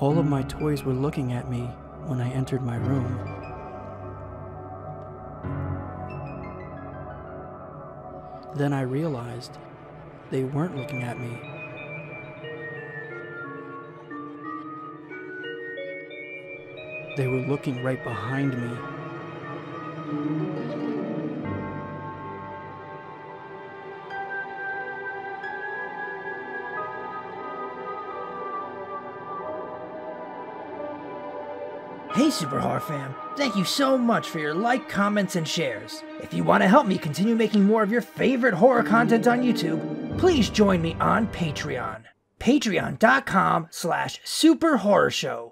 All of my toys were looking at me when I entered my room. Then I realized they weren't looking at me. They were looking right behind me. Hey Super Horror Fam, thank you so much for your like, comments, and shares. If you want to help me continue making more of your favorite horror content on YouTube, please join me on Patreon. Patreon.com/superhorrorshow.